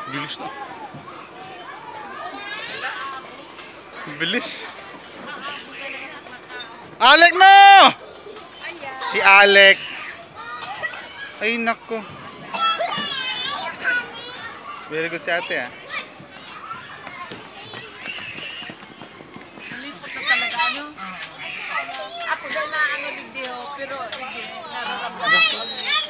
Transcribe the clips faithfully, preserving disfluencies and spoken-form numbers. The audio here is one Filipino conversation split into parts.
Bilis na. Bilis. Alec no! Si Alec. Ay nako. Very good si ate ah. Nalipot na talaga ano? Ako dahil na ano video, pero hindi. Nararamdaman ko.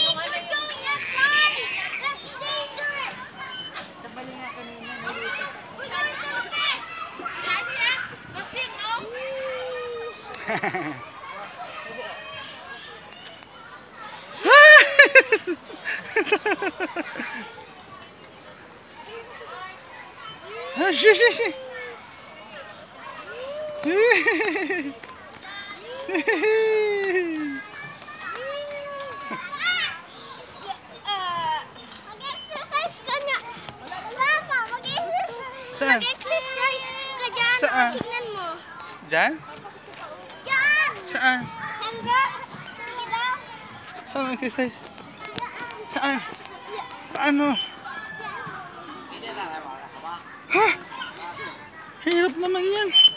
Sa bali nga kanina, nalipot. Ah, shi shi shi. Mag-exercise ka na. Papa, mag-exercise. Saan? Mag-exercise ka dyan. Saan? Tingnan mo. Diyan? Dyan. Saan? Sandras. Sige daw. Saan mag-exercise? Saan? Paano? Ha? Hirap naman yan.